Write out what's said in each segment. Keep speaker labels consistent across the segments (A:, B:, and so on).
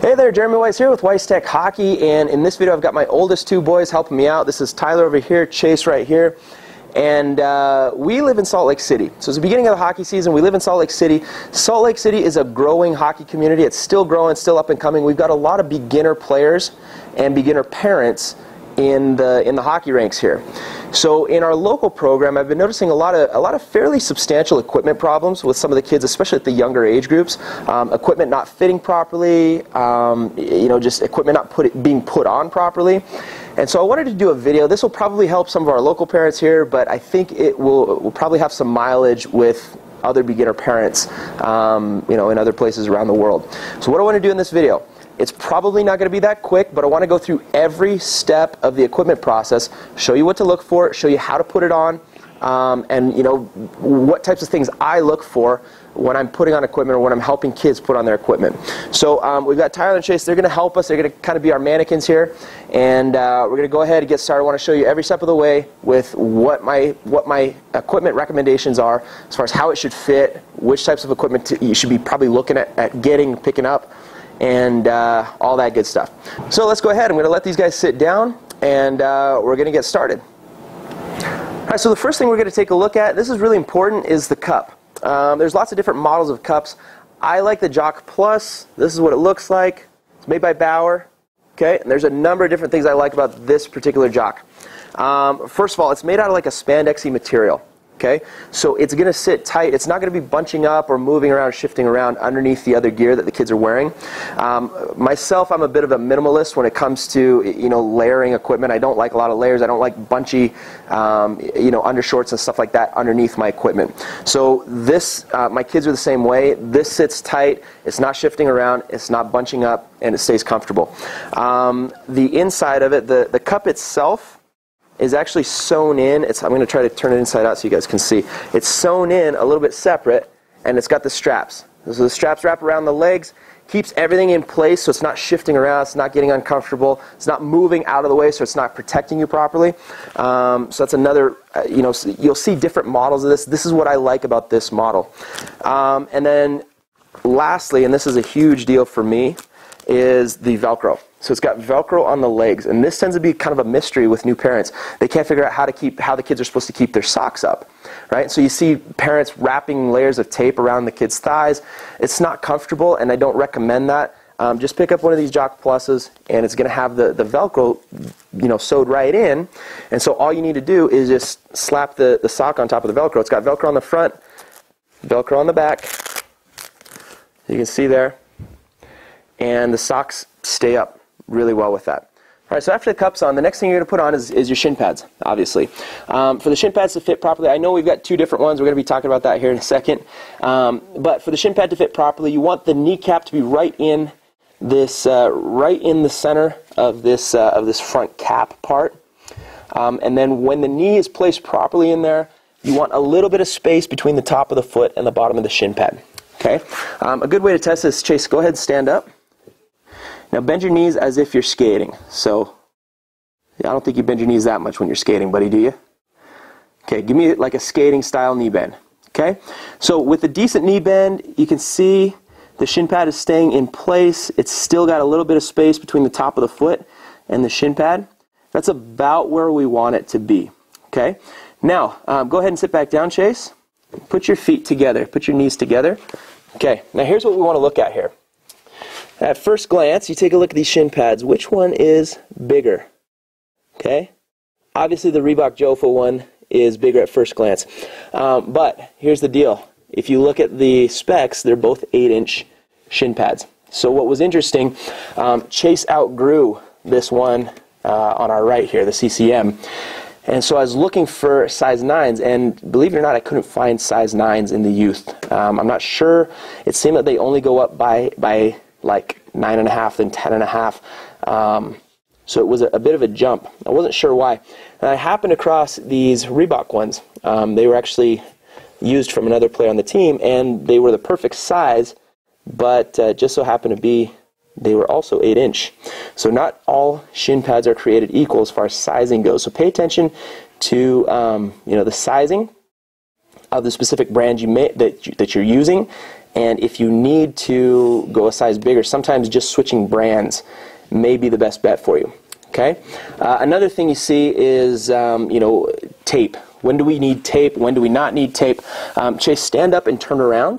A: Hey there, Jeremy Weiss here with Weiss Tech Hockey, and in this video I've got my oldest two boys helping me out. This is Tyler over here, Chase right here, and we live in Salt Lake City. So it's the beginning of the hockey season. We live in Salt Lake City. Salt Lake City is a growing hockey community. It's still growing, still up and coming. We've got a lot of beginner players and beginner parents in the hockey ranks here. So in our local program, I've been noticing a lot of fairly substantial equipment problems with some of the kids, especially at the younger age groups. Equipment not fitting properly, just equipment not being put on properly. And so I wanted to do a video. This will probably help some of our local parents here, but I think it will probably have some mileage with other beginner parents, in other places around the world. So what I want to do in this video, it's probably not going to be that quick, but I want to go through every step of the equipment process, show you what to look for, show you how to put it on, and what types of things I look for when I'm putting on equipment or when I'm helping kids put on their equipment. So we've got Tyler and Chase. They're going to help us. They're going to kind of be our mannequins here, and we're going to go ahead and get started. I want to show you every step of the way with what my equipment recommendations are as far as how it should fit, which types of equipment you should be probably looking at picking up, and all that good stuff. So let's go ahead. I'm going to let these guys sit down, and we're going to get started. All right, so the first thing we're going to take a look at, this is really important, is the cup. There's lots of different models of cups. I like the Jock Plus. This is what it looks like. It's made by Bauer. Okay, and there's a number of different things I like about this particular Jock. First of all, it's made out of like a spandexy material. Okay, so it's going to sit tight. It's not going to be bunching up or moving around, shifting around underneath the other gear that the kids are wearing. Myself, I'm a bit of a minimalist when it comes to layering equipment. I don't like a lot of layers. I don't like bunchy undershorts and stuff like that underneath my equipment. So this, my kids are the same way. This sits tight. It's not shifting around. It's not bunching up, and it stays comfortable. The inside of it, the cup itself, is actually sewn in. I'm going to try to turn it inside out so you guys can see. It's sewn in a little bit separate, and it's got the straps. So the straps wrap around the legs, keeps everything in place so it's not shifting around, it's not getting uncomfortable, it's not moving out of the way so it's not protecting you properly. So that's another, you'll see different models of this. This is what I like about this model. And then lastly, and this is a huge deal for me, is the Velcro. So it's got Velcro on the legs, and this tends to be kind of a mystery with new parents. They can't figure out how the kids are supposed to keep their socks up, right? So you see parents wrapping layers of tape around the kids' thighs. It's not comfortable, and I don't recommend that. Just pick up one of these Jock Pluses, and it's going to have the Velcro, sewed right in. And so all you need to do is just slap the sock on top of the Velcro. It's got Velcro on the front, Velcro on the back. You can see there, and the socks stay up really well with that. All right, so after the cup's on, the next thing you're going to put on is your shin pads, obviously. For the shin pads to fit properly, I know we've got two different ones. We're going to be talking about that here in a second. But for the shin pad to fit properly, you want the kneecap to be right in this, right in the center of this front cap part. And then when the knee is placed properly in there, you want a little bit of space between the top of the foot and the bottom of the shin pad. Okay. A good way to test this, Chase, go ahead and stand up. Now bend your knees as if you're skating. So I don't think you bend your knees that much when you're skating, buddy, do you? Okay, give me like a skating style knee bend. Okay, so with a decent knee bend, you can see the shin pad is staying in place. It's still got a little bit of space between the top of the foot and the shin pad. That's about where we want it to be. Okay, now go ahead and sit back down, Chase. Put your feet together, put your knees together. Okay, now here's what we want to look at here. At first glance, you take a look at these shin pads. Which one is bigger? Okay? Obviously, the Reebok Jofa one is bigger at first glance. But here's the deal. If you look at the specs, they're both 8-inch shin pads. So what was interesting, Chase outgrew this one on our right here, the CCM. And so I was looking for size 9s, and believe it or not, I couldn't find size 9s in the youth. I'm not sure. It seemed that they only go up by like 9.5 and 10.5. So it was a bit of a jump. I wasn't sure why. And I happened across these Reebok ones. They were actually used from another player on the team, and they were the perfect size, but just so happened to be they were also 8-inch. So not all shin pads are created equal as far as sizing goes. So pay attention to the sizing of the specific brand that you're using, And if you need to go a size bigger, sometimes just switching brands may be the best bet for you. Okay. Another thing you see is tape. When do we need tape? When do we not need tape? Chase, stand up and turn around.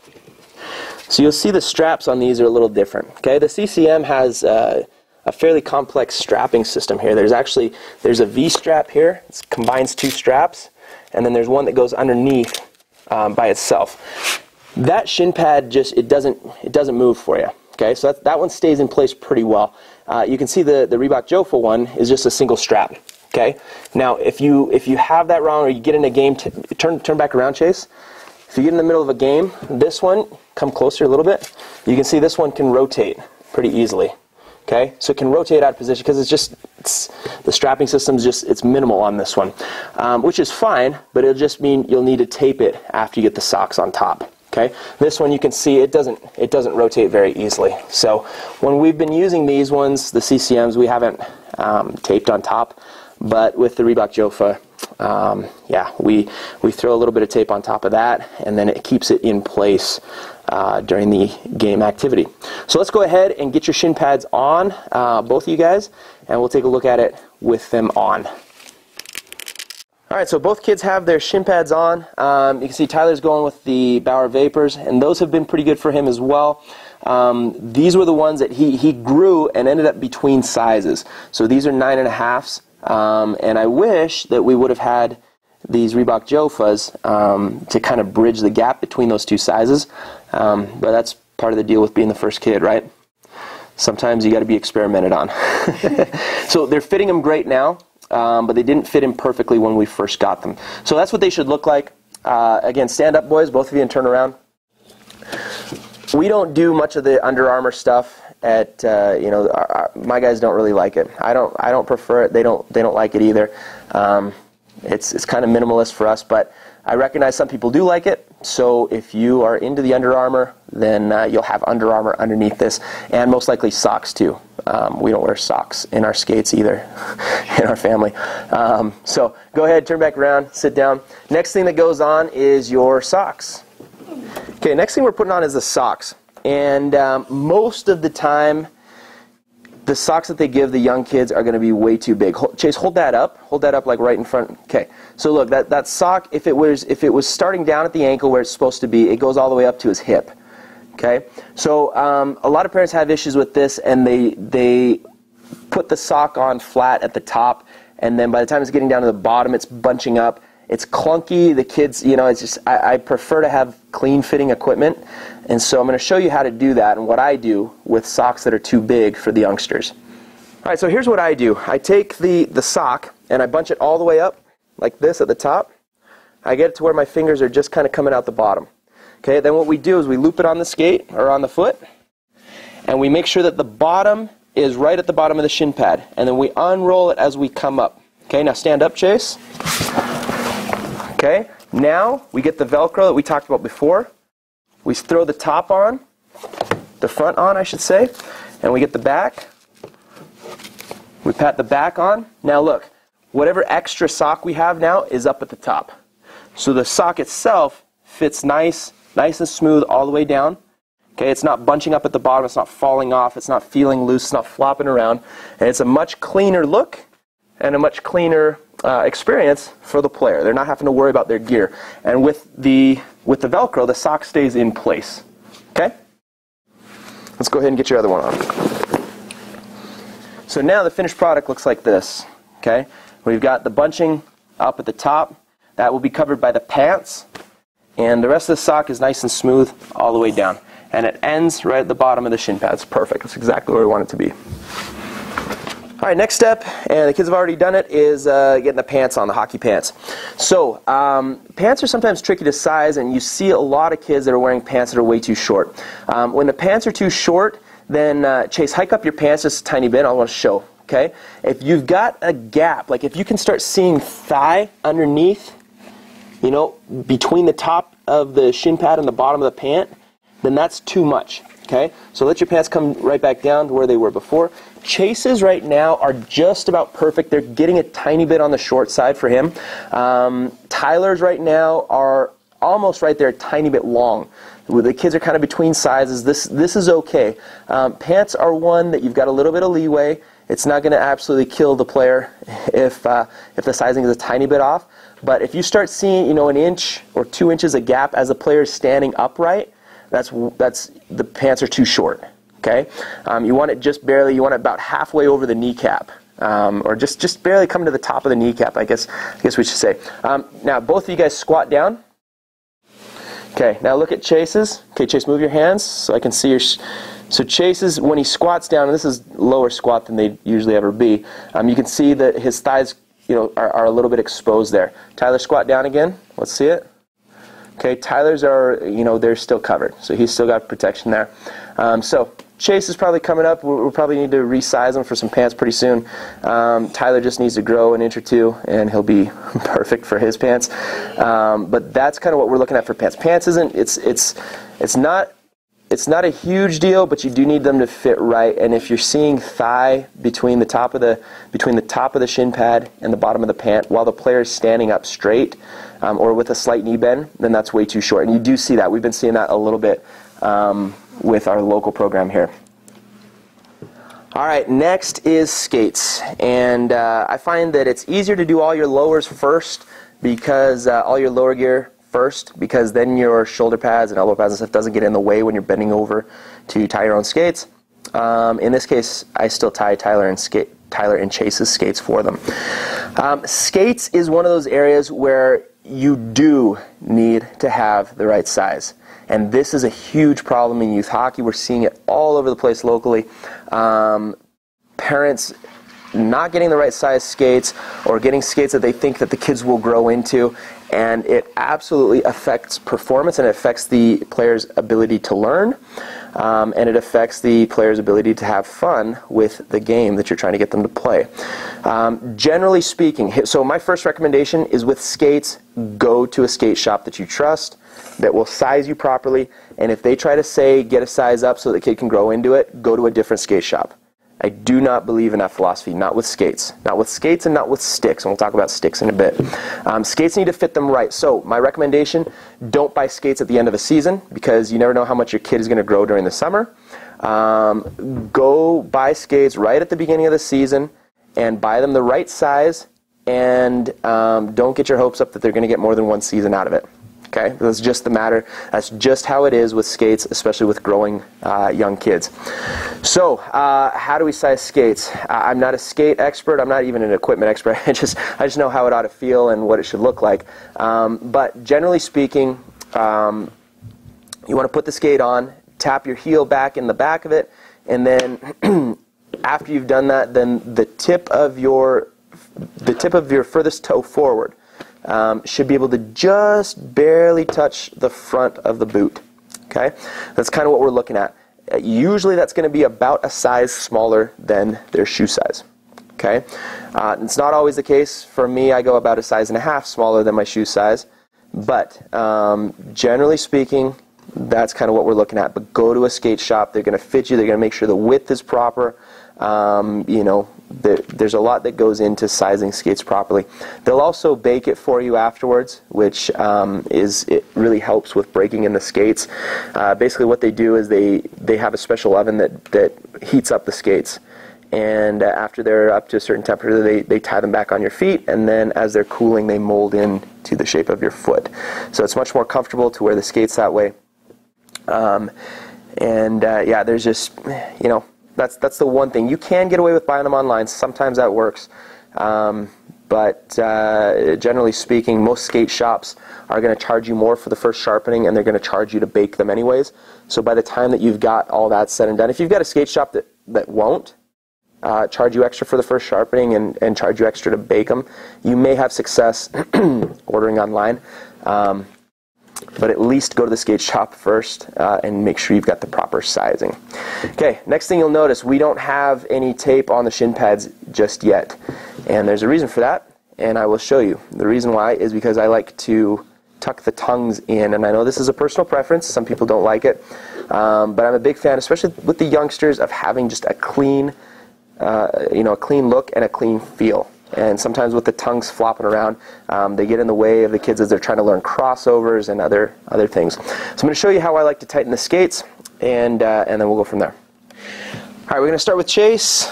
A: So you'll see the straps on these are a little different. Okay. The CCM has a fairly complex strapping system here. There's a V strap here. It combines two straps, and then there's one that goes underneath by itself. That shin pad it doesn't move for you. Okay, so that one stays in place pretty well. You can see the Reebok Jofa one is just a single strap. Okay, now if you have that wrong, or you get in a game, turn back around, Chase. If you get in the middle of a game, this one, come closer a little bit. You can see this one can rotate pretty easily. Okay, so it can rotate out of position because the strapping system's it's minimal on this one, which is fine, but it'll just mean you'll need to tape it after you get the socks on top. Okay, this one you can see it doesn't rotate very easily. So when we've been using these ones, the CCMs, we haven't taped on top, but with the Reebok Jofa, yeah, we throw a little bit of tape on top of that, and then it keeps it in place during the game activity. So let's go ahead and get your shin pads on, both of you guys, and we'll take a look at it with them on. Alright, so both kids have their shin pads on. You can see Tyler's going with the Bauer Vapors, and those have been pretty good for him as well. These were the ones that he grew and ended up between sizes. So these are 9.5s, and I wish that we would have had these Reebok Jofas to kind of bridge the gap between those two sizes, but that's part of the deal with being the first kid, right? Sometimes you got to be experimented on. So they're fitting him great now. But they didn't fit him perfectly when we first got them. So that's what they should look like. Again, stand up, boys, both of you, and turn around. We don't do much of the Under Armour stuff. My guys don't really like it. I don't prefer it. They don't like it either. It's kind of minimalist for us, but I recognize some people do like it. So if you are into the Under Armour, then you'll have Under Armour underneath this, and most likely socks too. We don't wear socks in our skates either, in our family. So go ahead, turn back around, sit down. Next thing that goes on is your socks. Okay, next thing we're putting on is the socks. And most of the time, the socks that they give the young kids are going to be way too big. Chase, hold that up. Hold that up like right in front. Okay. So look, that sock, if it was starting down at the ankle where it's supposed to be, it goes all the way up to his hip. Okay. So a lot of parents have issues with this, and they put the sock on flat at the top, and then by the time it's getting down to the bottom, it's bunching up. It's clunky. The kids, it's just, I prefer to have clean fitting equipment. And so I'm going to show you how to do that and what I do with socks that are too big for the youngsters. All right, so here's what I do. I take the sock and I bunch it all the way up like this at the top. I get it to where my fingers are just kind of coming out the bottom. Okay, then what we do is we loop it on the skate or on the foot, and we make sure that the bottom is right at the bottom of the shin pad, and then we unroll it as we come up. Okay, now stand up, Chase. Okay, now we get the Velcro that we talked about before. We throw the top on, the front on, I should say, and we get the back. We pat the back on. Now look, whatever extra sock we have now is up at the top. So the sock itself fits nice and smooth all the way down. Okay, it's not bunching up at the bottom, it's not falling off, it's not feeling loose, it's not flopping around, and it's a much cleaner look and a much cleaner experience for the player. They're not having to worry about their gear. And with the Velcro, the sock stays in place. Okay? Let's go ahead and get your other one on. So now the finished product looks like this. Okay? We've got the bunching up at the top. That will be covered by the pants. And the rest of the sock is nice and smooth all the way down. And it ends right at the bottom of the shin pad. It's perfect. That's exactly where we want it to be. All right, next step, and the kids have already done it, is getting the pants on, the hockey pants. So pants are sometimes tricky to size, and you see a lot of kids that are wearing pants that are way too short. When the pants are too short, then Chase, hike up your pants just a tiny bit. I want to show. Okay, if you've got a gap, like if you can start seeing thigh underneath, between the top of the shin pad and the bottom of the pant, then that's too much. Okay, so let your pants come right back down to where they were before. Chase's right now are just about perfect. They're getting a tiny bit on the short side for him. Tyler's right now are almost right there, a tiny bit long. The kids are kind of between sizes. This is okay. Pants are one that you've got a little bit of leeway. It's not going to absolutely kill the player if the sizing is a tiny bit off. But if you start seeing, an inch or 2 inches of gap as the player is standing upright, that's the pants are too short. Okay, you want it just barely. You want it about halfway over the kneecap, or just barely coming to the top of the kneecap. I guess we should say. Now both of you guys squat down. Okay, now look at Chase's. Okay, Chase, move your hands so I can see your. So Chase's, when he squats down, and this is lower squat than they usually ever be. You can see that his thighs, are a little bit exposed there. Tyler, squat down again. Let's see it. Okay, Tyler's are, they're still covered, so he's still got protection there. So Chase is probably coming up. We'll probably need to resize him for some pants pretty soon. Tyler just needs to grow an inch or two, and he'll be perfect for his pants. But that's kind of what we're looking at for pants. Pants isn't. It's not a huge deal, but you do need them to fit right. And if you're seeing thigh between the top of the shin pad and the bottom of the pant while the player is standing up straight, or with a slight knee bend, then that's way too short. And you do see that. We've been seeing that a little bit with our local program here. All right, next is skates. And I find that it's easier to do all your lowers first, because all your lower gear first, because then your shoulder pads and elbow pads and stuff doesn't get in the way when you're bending over to tie your own skates. In this case, I still tie Tyler and Chase's skates for them. Skates is one of those areas where you do need to have the right size. And this is a huge problem in youth hockey. We're seeing it all over the place locally. Parents not getting the right size skates, or getting skates that they think that the kids will grow into, and it absolutely affects performance, and it affects the player's ability to learn, and it affects the player's ability to have fun with the game that you're trying to get them to play. Generally speaking, so my first recommendation is with skates, go to a skate shop that you trust, that will size you properly, and if they try to say get a size up so the kid can grow into it, go to a different skate shop. I do not believe in that philosophy, not with skates. Not with skates and not with sticks, and we'll talk about sticks in a bit. Skates need to fit them right. So my recommendation, don't buy skates at the end of a season, because you never know how much your kid is going to grow during the summer. Go buy skates right at the beginning of the season, and buy them the right size, and don't get your hopes up that they're going to get more than one season out of it. Okay, that's just the matter. That's just how it is with skates, especially with growing young kids. So, how do we size skates? I'm not a skate expert. I'm not even an equipment expert. I just know how it ought to feel and what it should look like. But generally speaking, you want to put the skate on, tap your heel back in the back of it, and then after you've done that, then the tip of your furthest toe forward should be able to just barely touch the front of the boot. Okay, that's kind of what we're looking at. Usually that's going to be about a size smaller than their shoe size. Okay, it's not always the case. For me, I go about a size and a half smaller than my shoe size, but generally speaking, that's kind of what we're looking at. But go to a skate shop. They're going to fit you. They're going to make sure the width is proper. There's a lot that goes into sizing skates properly. They'll also bake it for you afterwards, which it really helps with breaking in the skates. Basically what they do is they have a special oven that heats up the skates. And after they're up to a certain temperature, they tie them back on your feet, and then as they're cooling, they mold in to the shape of your foot. So it's much more comfortable to wear the skates that way. Yeah, there's just, that's the one thing. You can get away with buying them online. Sometimes that works. But generally speaking, most skate shops are going to charge you more for the first sharpening, and they're going to charge you to bake them anyways. So by the time that you've got all that said and done, if you've got a skate shop that won't charge you extra for the first sharpening and charge you extra to bake them, you may have success ordering online. But at least go to the skate shop first and make sure you've got the proper sizing. Okay, next thing you'll notice, we don't have any tape on the shin pads just yet. And there's a reason for that, and I will show you. The reason why is because I like to tuck the tongues in, and I know this is a personal preference. Some people don't like it. But I'm a big fan, especially with the youngsters, of having just a clean, a clean look and a clean feel. And sometimes with the tongues flopping around, they get in the way of the kids as they're trying to learn crossovers and other things. So I'm going to show you how I like to tighten the skates, and then we'll go from there. All right, we're going to start with Chase,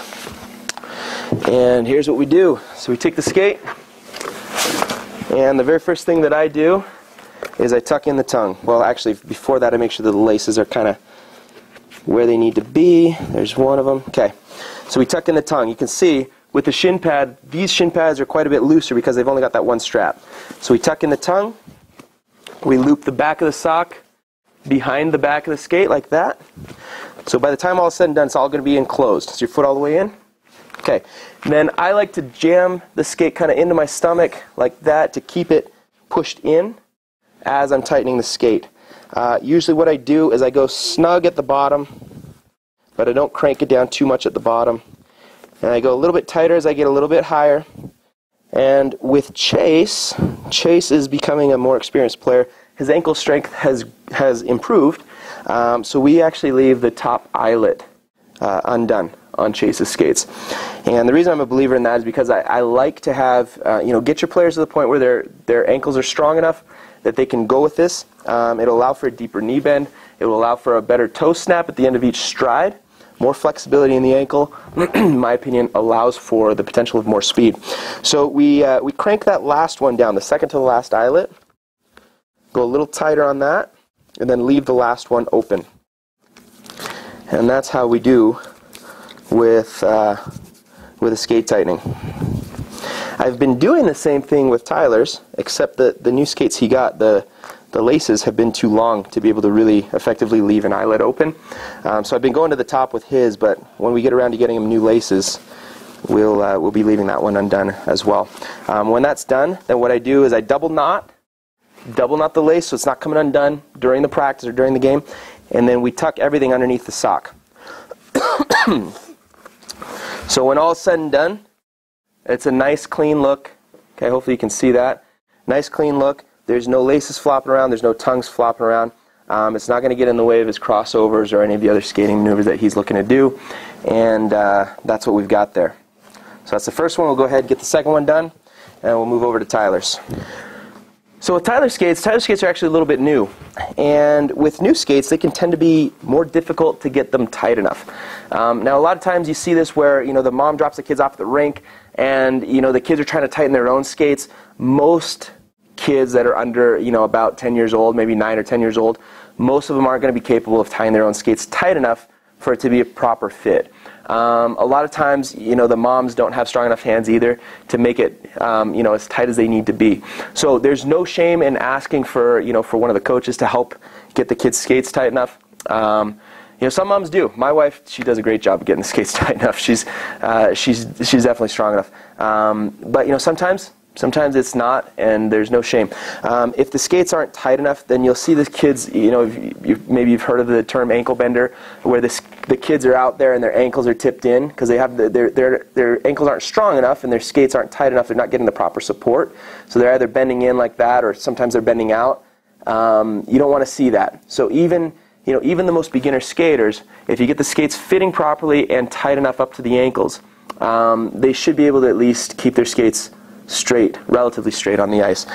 A: and here's what we do. So we take the skate, and the very first thing that I do is I tuck in the tongue. Well, actually, before that, I make sure that the laces are kind of where they need to be. There's one of them. Okay, so we tuck in the tongue. You can see with the shin pad, these shin pads are quite a bit looser because they've only got that one strap. So we tuck in the tongue, we loop the back of the sock behind the back of the skate like that. So by the time all is said and done, it's all going to be enclosed. Is your foot all the way in? Okay. And then I like to jam the skate kind of into my stomach like that to keep it pushed in as I'm tightening the skate. Usually what I do is I go snug at the bottom, but I don't crank it down too much at the bottom. And I go a little bit tighter as I get a little bit higher. And with Chase, Chase is becoming a more experienced player. His ankle strength has improved, so we actually leave the top eyelet undone on Chase's skates. And the reason I'm a believer in that is because I like to have, get your players to the point where their ankles are strong enough that they can go with this. It'll allow for a deeper knee bend. It will allow for a better toe snap at the end of each stride. More flexibility in the ankle, in my opinion, allows for the potential of more speed. So we crank that last one down, the second to the last eyelet. Go a little tighter on that, and then leave the last one open. And that's how we do with a skate tightening. I've been doing the same thing with Tyler's, except that the new skates he got, the laces have been too long to be able to really effectively leave an eyelet open. So I've been going to the top with his, but when we get around to getting him new laces, we'll be leaving that one undone as well. When that's done, then what I do is I double knot the lace so it's not coming undone during the practice or during the game, and then we tuck everything underneath the sock. So when all is said and done, it's a nice clean look. Okay, hopefully you can see that. Nice clean look. There's no laces flopping around. There's no tongues flopping around. It's not going to get in the way of his crossovers or any of the other skating maneuvers that he's looking to do. And that's what we've got there. So that's the first one. We'll go ahead and get the second one done, and we'll move over to Tyler's. So with Tyler skates are actually a little bit new. And with new skates, they can tend to be more difficult to get them tight enough. Now, a lot of times you see this where, the mom drops the kids off at the rink, and, the kids are trying to tighten their own skates. Most kids that are under, about 10 years old, maybe 9 or 10 years old, most of them aren't going to be capable of tying their own skates tight enough for it to be a proper fit. A lot of times, the moms don't have strong enough hands either to make it, as tight as they need to be. So there's no shame in asking for, for one of the coaches to help get the kids' skates tight enough. Some moms do. My wife, she does a great job of getting the skates tight enough. She's definitely strong enough. But sometimes it's not, and there's no shame. If the skates aren't tight enough, then you'll see the kids, maybe you've heard of the term ankle bender, where the kids are out there and their ankles are tipped in because they have their ankles aren't strong enough and their skates aren't tight enough. They're not getting the proper support. So they're either bending in like that or sometimes they're bending out. You don't want to see that. So even the most beginner skaters, if you get the skates fitting properly and tight enough up to the ankles, they should be able to at least keep their skates straight, relatively straight on the ice.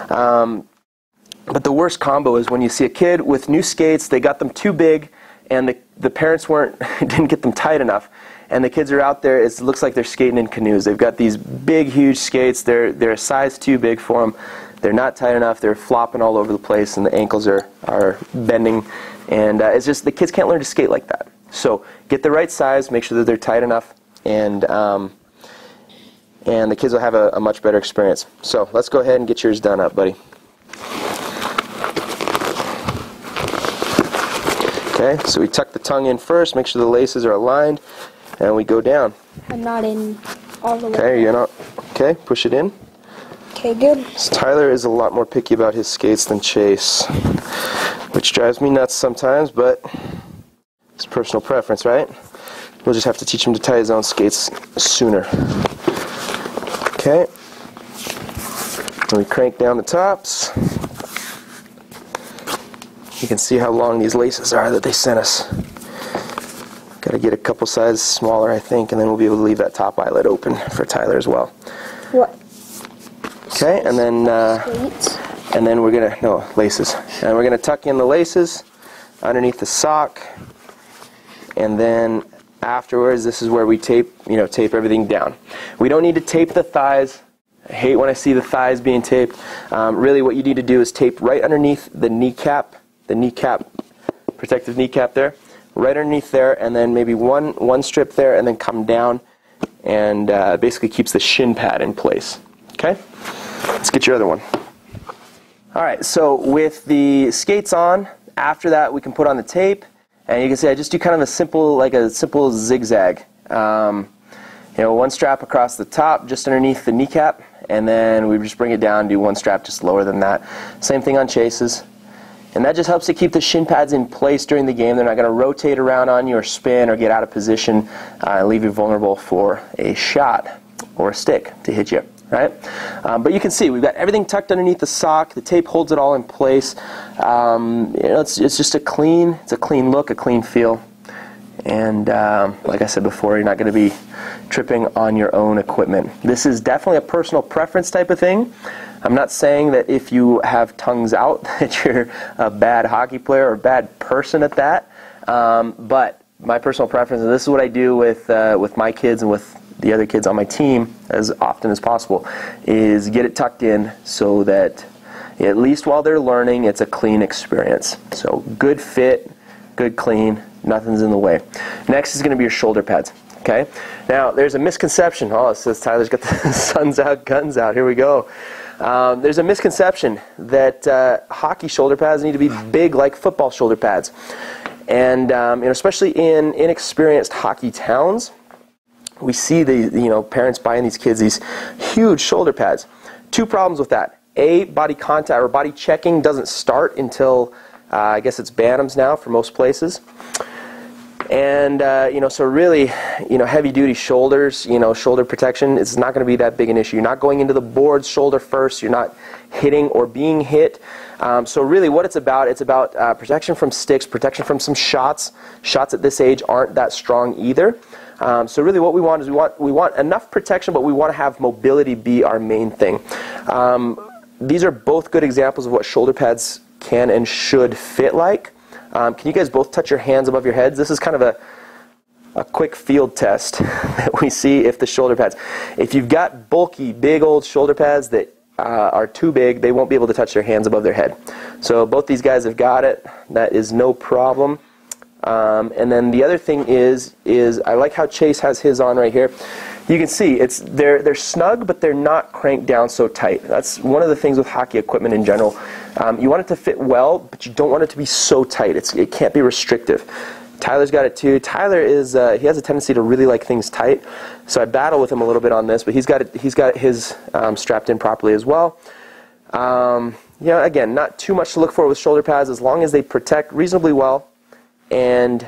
A: But the worst combo is when you see a kid with new skates, they got them too big, and the parents didn't get them tight enough, and the kids are out there, it looks like they're skating in canoes. They've got these big, huge skates, they're a size too big for them, they're not tight enough, they're flopping all over the place, and the ankles are bending, and it's just, the kids can't learn to skate like that. So get the right size, make sure that they're tight enough, and the kids will have a much better experience. So let's go ahead and get yours done up, buddy. Okay, so we tuck the tongue in first, make sure the laces are aligned, and we go down.
B: I'm not in all the way.
A: Okay, you're not. Okay, push it in.
B: Okay, good.
A: So Tyler is a lot more picky about his skates than Chase, which drives me nuts sometimes, but it's personal preference, right? We'll just have to teach him to tie his own skates sooner. Okay, and we crank down the tops. You can see how long these laces are that they sent us. Got to get a couple sizes smaller, I think, and then we'll be able to leave that top eyelet open for Tyler as well.
B: What?
A: Okay, and then
B: Skates.
A: and then we're gonna laces, and we're gonna tuck in the laces underneath the sock, and then afterwards, this is where we tape everything down. We don't need to tape the thighs. I hate when I see the thighs being taped. Really, what you need to do is tape right underneath the kneecap, protective kneecap there, right underneath there, and then maybe one strip there, and then come down, and basically keeps the shin pad in place. Okay, let's get your other one. All right, so with the skates on, after that we can put on the tape, and you can see I just do kind of a simple zigzag. One strap across the top, just underneath the kneecap, and then we just bring it down, do one strap just lower than that. Same thing on chases. And that just helps to keep the shin pads in place during the game. They're not going to rotate around on you or spin or get out of position and leave you vulnerable for a shot or a stick to hit you. Right? But you can see we've got everything tucked underneath the sock. The tape holds it all in place. It's just a clean look, a clean feel. And like I said before, you're not going to be tripping on your own equipment. This is definitely a personal preference type of thing. I'm not saying that if you have tongues out that you're a bad hockey player or a bad person at that. But my personal preference, and this is what I do with my kids and with the other kids on my team as often as possible, is get it tucked in so that at least while they're learning, it's a clean experience. So good fit, good clean, nothing's in the way. Next is going to be your shoulder pads. Okay. Now there's a misconception. Oh, it says Tyler's got the sun's out, guns out. Here we go. There's a misconception that hockey shoulder pads need to be big like football shoulder pads, and especially in inexperienced hockey towns, we see the parents buying these kids these huge shoulder pads. Two problems with that. A, body contact or body checking doesn't start until I guess it's Bantams now for most places. And so really, heavy-duty shoulders, shoulder protection is not going to be that big an issue. You're not going into the boards shoulder first. You're not hitting or being hit. So really, what it's about protection from sticks, protection from some shots. Shots at this age aren't that strong either. So really, what we want is we want enough protection, but we want to have mobility be our main thing. These are both good examples of what shoulder pads can and should fit like. Can you guys both touch your hands above your heads? This is kind of a quick field test that we see if the shoulder pads. If you've got bulky, big old shoulder pads that are too big, they won't be able to touch their hands above their head. So both these guys have got it. That is no problem. And then the other thing is I like how Chase has his on right here. You can see they're snug, but they're not cranked down so tight. That's one of the things with hockey equipment in general. You want it to fit well, but you don't want it to be so tight. It can't be restrictive. Tyler's got it too. Tyler he has a tendency to really like things tight, so I battle with him a little bit on this. But he's got his strapped in properly as well. Again, not too much to look for with shoulder pads as long as they protect reasonably well, and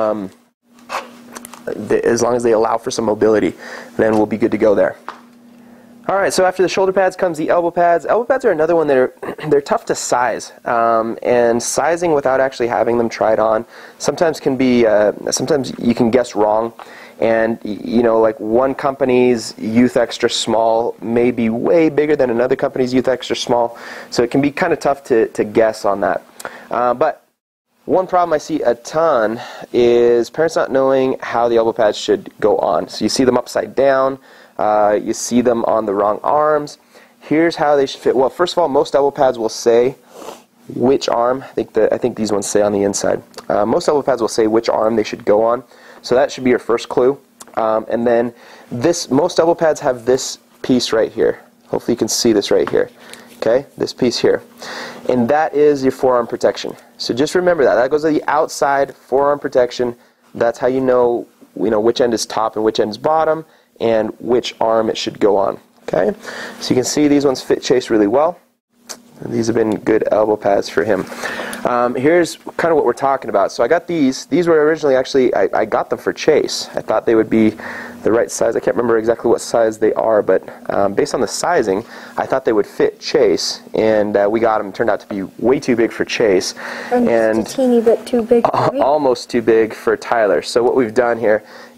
A: as long as they allow for some mobility, then we'll be good to go there. All right, so after the shoulder pads comes the elbow pads. Elbow pads are another one that they're tough to size, and sizing without actually having them tried on sometimes can be sometimes you can guess wrong, and like one company's Youth Extra Small may be way bigger than another company's Youth Extra Small, so it can be kind of tough to guess on that. But one problem I see a ton is parents not knowing how the elbow pads should go on. So you see them upside down, you see them on the wrong arms. Here's how they should fit. Well, first of all, most elbow pads will say which arm. I think these ones say on the inside. Most elbow pads will say which arm they should go on. So that should be your first clue. And then most elbow pads have this piece right here. Hopefully you can see this right here. Okay, this piece here. And that is your forearm protection. So just remember that. That goes to the outside forearm protection. That's how you know which end is top and which end is bottom and which arm it should go on. Okay, so you can see these ones fit Chase really well. And these have been good elbow pads for him. Here's kind of what we're talking about. So I got these. These were originally I got them for Chase. I thought they would be the right size. I can't remember exactly what size they are, but based on the sizing, I thought they would fit Chase, and we got them. Turned out to be way too big for Chase,
B: and just a teeny bit too big for me.
A: Almost too big for Tyler. So what we've done here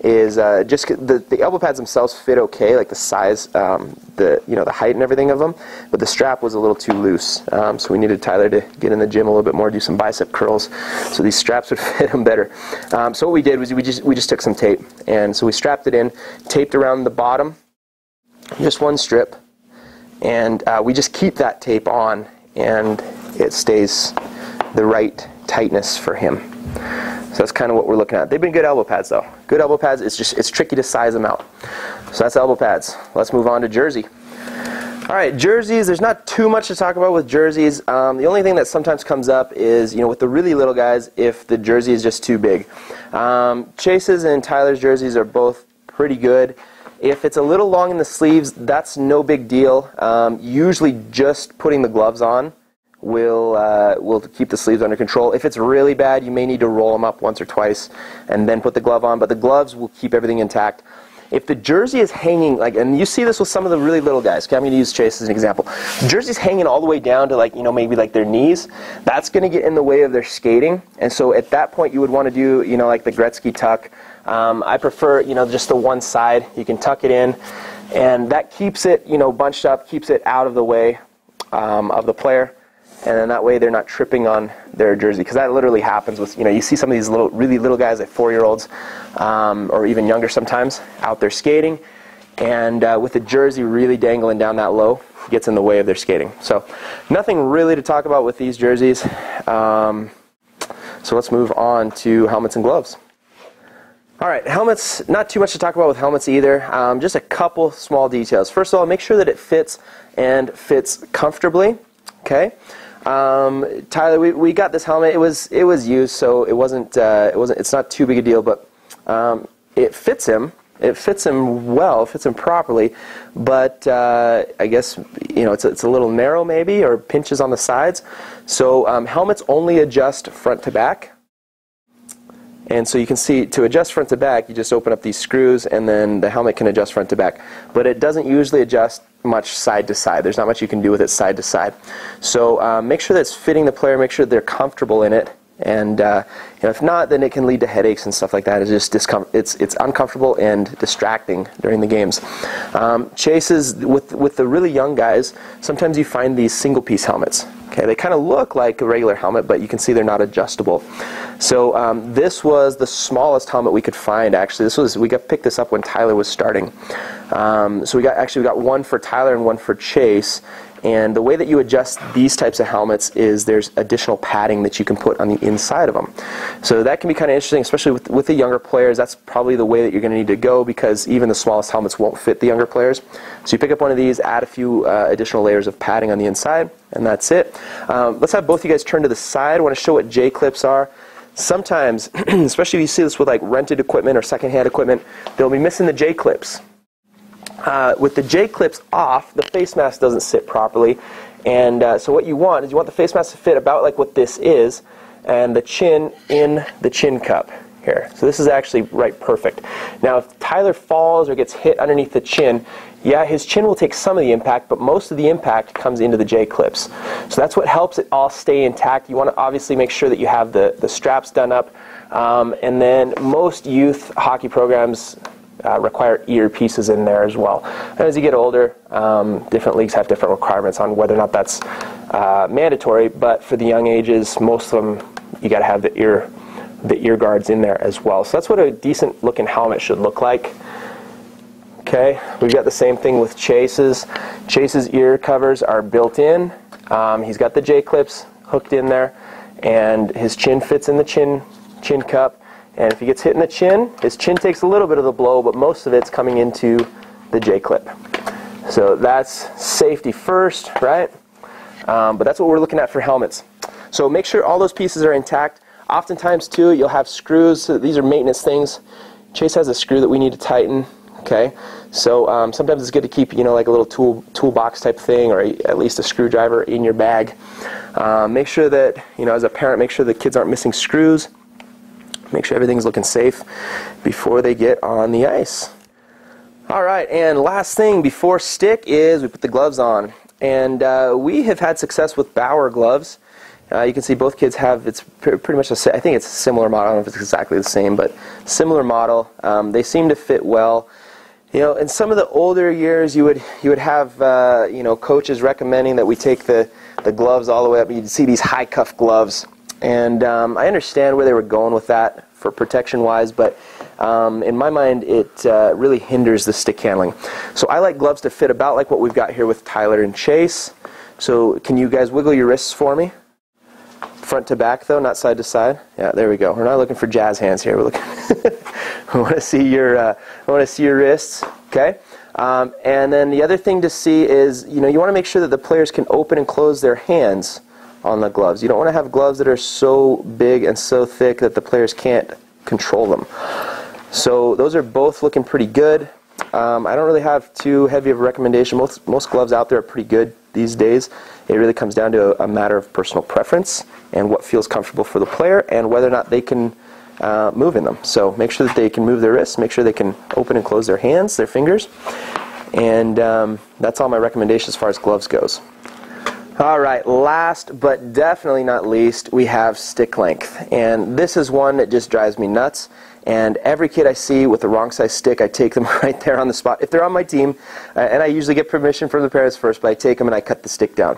A: is just the elbow pads themselves fit okay, like the size, the height and everything of them, but the strap was a little too loose. So we needed Tyler to get in the gym a little bit more, do some bicep curls, so these straps would fit him better. So what we did was we just took some tape, and so we strapped it in, taped around the bottom, just one strip, and we just keep that tape on, and it stays the right tightness for him. So that's kind of what we're looking at. They've been good elbow pads though. Good elbow pads, it's tricky to size them out. So that's elbow pads. Let's move on to jersey. Alright, jerseys, there's not too much to talk about with jerseys. The only thing that sometimes comes up is, with the really little guys, if the jersey is just too big. Chase's and Tyler's jerseys are both pretty good. If it's a little long in the sleeves, that's no big deal. Usually just putting the gloves on will keep the sleeves under control. If it's really bad, you may need to roll them up once or twice and then put the glove on, but the gloves will keep everything intact. If the jersey is hanging, and you see this with some of the really little guys, okay, I'm going to use Chase as an example. The jersey's hanging all the way down to maybe their knees. That's going to get in the way of their skating, and so at that point you would want to do, like the Gretzky tuck. I prefer, just the one side. You can tuck it in, and that keeps it, bunched up, keeps it out of the way of the player. And then that way they're not tripping on their jersey, because that literally happens with, you see some of these really little guys, like 4-year-olds, or even younger sometimes, out there skating, and with the jersey really dangling down that low, gets in the way of their skating. So nothing really to talk about with these jerseys. So let's move on to helmets and gloves. Alright, helmets, not too much to talk about with helmets either. Just a couple small details. First of all, make sure that it fits and fits comfortably. Okay. Tyler, we got this helmet. It was used, so it's not too big a deal, but it fits him. It fits him well, fits him properly, but I guess it's a little narrow maybe, or pinches on the sides. So helmets only adjust front to back. And so you can see, to adjust front to back, you just open up these screws, and then the helmet can adjust front to back. But it doesn't usually adjust much side to side. There's not much you can do with it side to side. So make sure that it's fitting the player, make sure they're comfortable in it, and if not, then it can lead to headaches and stuff like that. It's just it's uncomfortable and distracting during the games. Chases with the really young guys, sometimes you find these single-piece helmets. Okay, they kind of look like a regular helmet, but you can see they're not adjustable. So this was the smallest helmet we could find. Actually, we picked this up when Tyler was starting. So we got one for Tyler and one for Chase. And the way that you adjust these types of helmets is there's additional padding that you can put on the inside of them. So that can be kind of interesting, especially with the younger players. That's probably the way that you're going to need to go, because even the smallest helmets won't fit the younger players. So you pick up one of these, add a few additional layers of padding on the inside, and that's it. Let's have both of you guys turn to the side. I want to show what J-clips are. Sometimes, especially if you see this with rented equipment or secondhand equipment, they'll be missing the J-clips. With the J-clips off, the face mask doesn't sit properly, and so what you want is the face mask to fit about like what this is, and the chin in the chin cup here. So this is actually right perfect. Now if Tyler falls or gets hit underneath the chin, yeah, his chin will take some of the impact, but most of the impact comes into the J-clips. So that's what helps it all stay intact. You want to obviously make sure that you have the straps done up, and then most youth hockey programs require earpieces in there as well. And as you get older, different leagues have different requirements on whether or not that's mandatory, but for the young ages, most of them, you got to have the ear guards in there as well. So that's what a decent looking helmet should look like. Okay, we've got the same thing with Chase's. Chase's ear covers are built in. He's got the J-clips hooked in there, and his chin fits in the chin cup. And if he gets hit in the chin, his chin takes a little bit of the blow, but most of it's coming into the J-clip. So that's safety first, right? But that's what we're looking at for helmets. So make sure all those pieces are intact. Oftentimes, too, you'll have screws. So these are maintenance things. Chase has a screw that we need to tighten. Okay, so sometimes it's good to keep, like a little toolbox type thing, or at least a screwdriver in your bag. Make sure that, as a parent, make sure the kids aren't missing screws. Make sure everything's looking safe before they get on the ice. All right, and last thing before stick is we put the gloves on. And we have had success with Bauer gloves. You can see both kids have, it's pretty much, I think it's a similar model. I don't know if it's exactly the same, but similar model. They seem to fit well. In some of the older years, you would have, coaches recommending that we take the gloves all the way up. You'd see these high cuff gloves. And I understand where they were going with that for protection-wise, but in my mind, it really hinders the stick handling. So I like gloves to fit about like what we've got here with Tyler and Chase. So can you guys wiggle your wrists for me? Front to back, though, not side to side. Yeah, there we go. We're not looking for jazz hands here. We're looking. I want to see your. I want to see your wrists. Okay. And then the other thing to see is, you want to make sure that the players can open and close their hands on the gloves. You don't want to have gloves that are so big and so thick that the players can't control them. So those are both looking pretty good. I don't really have too heavy of a recommendation. Most gloves out there are pretty good these days. It really comes down to a matter of personal preference and what feels comfortable for the player and whether or not they can move in them. So make sure that they can move their wrists, make sure they can open and close their hands, their fingers, and that's all my recommendation as far as gloves goes. All right, last but definitely not least, we have stick length. And this is one that just drives me nuts. And every kid I see with the wrong size stick, I take them right there on the spot. If they're on my team, and I usually get permission from the parents first, but I take them and I cut the stick down.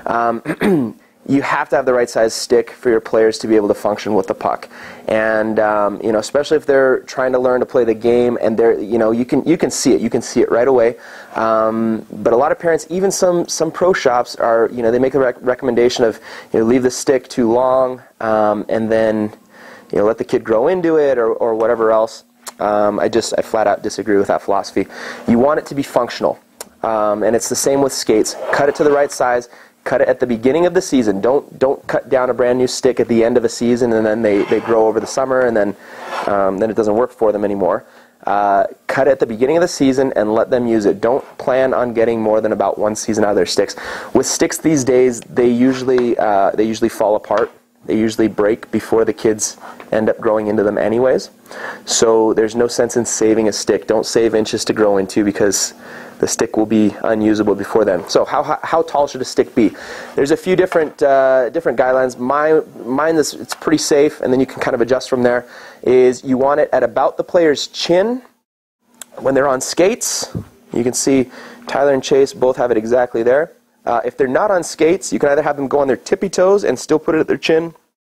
A: You have to have the right size stick for your players to be able to function with the puck. And especially if they're trying to learn to play the game, and they're, you can see it right away. But a lot of parents, even some pro shops, are, they make a recommendation of, leave the stick too long, and then, let the kid grow into it, or whatever else. I flat out disagree with that philosophy. You want it to be functional, and it's the same with skates. Cut it to the right size. Cut it at the beginning of the season. Don't cut down a brand new stick at the end of a season and then they grow over the summer and then it doesn't work for them anymore. Cut it at the beginning of the season and let them use it. Don't plan on getting more than about one season out of their sticks. With sticks these days, they usually fall apart. They usually break before the kids end up growing into them anyways. So there's no sense in saving a stick. Don't save inches to grow into because the stick will be unusable before then. So how tall should a stick be? There's a few different guidelines. Mine it's pretty safe, and then you can kind of adjust from there. Is you want it at about the player's chin when they're on skates. You can see Tyler and Chase both have it exactly there. If they're not on skates, you can either have them go on their tippy toes and still put it at their chin,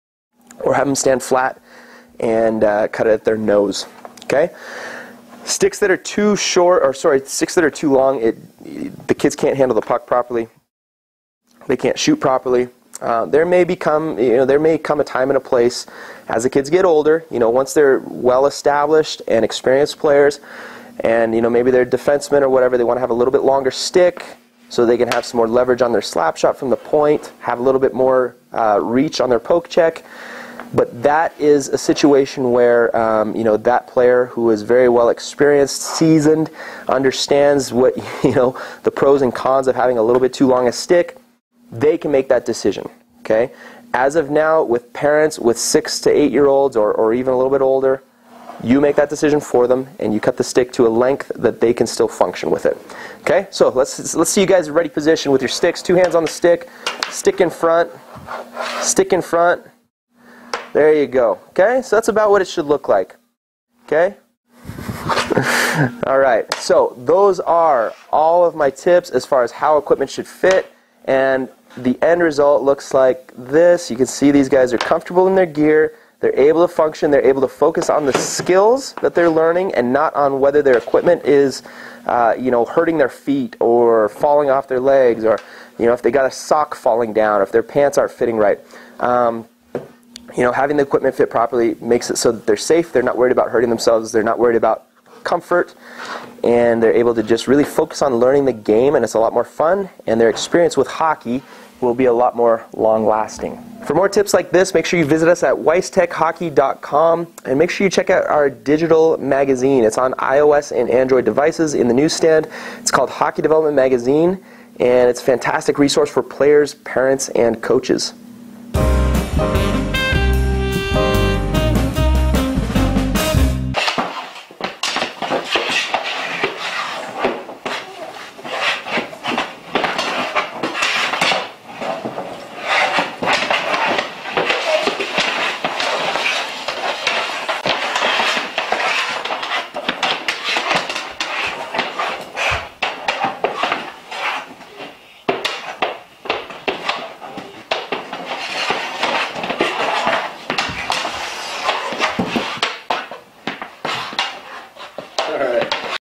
A: or have them stand flat and cut it at their nose. Okay. Sticks that are too short, sticks that are too long, the kids can't handle the puck properly. They can't shoot properly. There may come a time and a place as the kids get older. Once they're well established and experienced players, and maybe they're defensemen or whatever, they want to have a little bit longer stick so they can have some more leverage on their slap shot from the point, have a little bit more reach on their poke check. But that is a situation where, that player who is very well experienced, seasoned, understands what, the pros and cons of having a little bit too long a stick, they can make that decision, okay? As of now, with parents with 6 to 8 year olds or even a little bit older, you make that decision for them and you cut the stick to a length that they can still function with it. Okay, so let's see you guys ready position with your sticks. 2 hands on the stick, stick in front, stick in front. There you go. Okay, so that's about what it should look like. Okay? All right, so those are all of my tips as far as how equipment should fit, and the end result looks like this. You can see these guys are comfortable in their gear. They're able to function. They're able to focus on the skills that they're learning and not on whether their equipment is, hurting their feet or falling off their legs, or, if they got a sock falling down, or if their pants aren't fitting right. Having the equipment fit properly makes it so that they're safe. They're not worried about hurting themselves. They're not worried about comfort. And they're able to just really focus on learning the game, and it's a lot more fun. And their experience with hockey will be a lot more long-lasting. For more tips like this, make sure you visit us at weisstechhockey.com, and make sure you check out our digital magazine. It's on iOS and Android devices in the newsstand. It's called Hockey Development Magazine, and it's a fantastic resource for players, parents, and coaches.